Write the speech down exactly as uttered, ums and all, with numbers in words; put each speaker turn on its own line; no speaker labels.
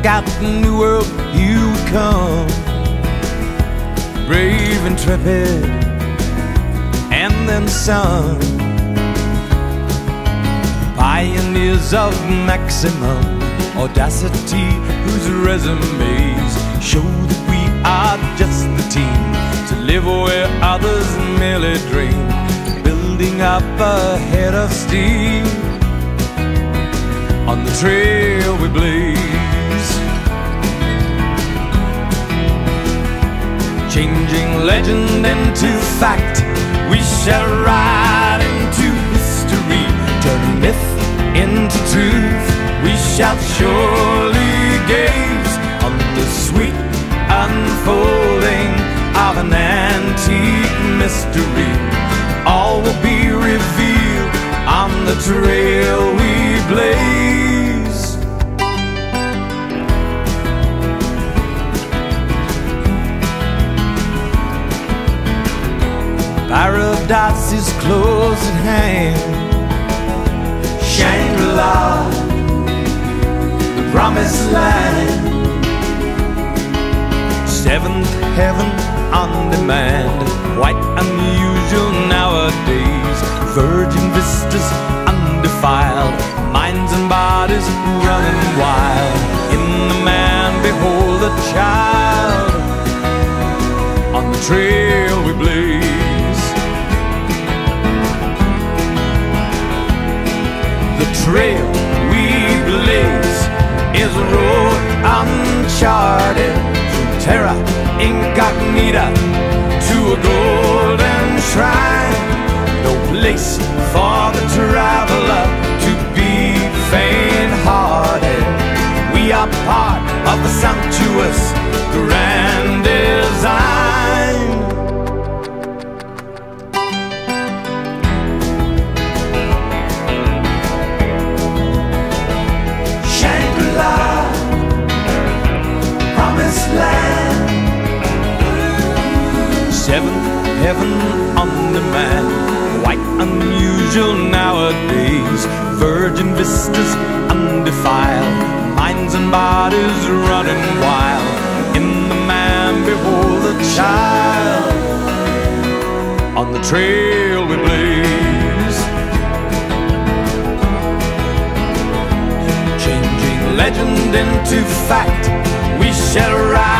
out the new world you come, brave, intrepid, and then some. Pioneers of maximum audacity, whose resumes show that we are just the team to live where others merely dream, building up a head of steam on the trail we blaze, changing legend into fact. We shall ride into history, turning myth into truth. We shall surely gaze on the sweet unfolding of an antique mystery. All will be revealed on the trail we blaze. Paradise is close at hand, Shangri-La, the promised land, seventh heaven on demand, quite unusual nowadays. Virgin vistas undefiled, minds and bodies running wild. In the man behold a child, on the trail we blaze. The trail we blaze is a road uncharted, from terra incognita to a golden shrine. No place for the traveler to be faint-hearted. We are part of the sumptuous grand design. Shangri-La, promised land, seventh heaven on demand, quite unusual nowadays. Virgin vistas undefiled, minds and bodies running wild. In the man behold the child, on the trail we blaze, changing legend into fact. We shall ride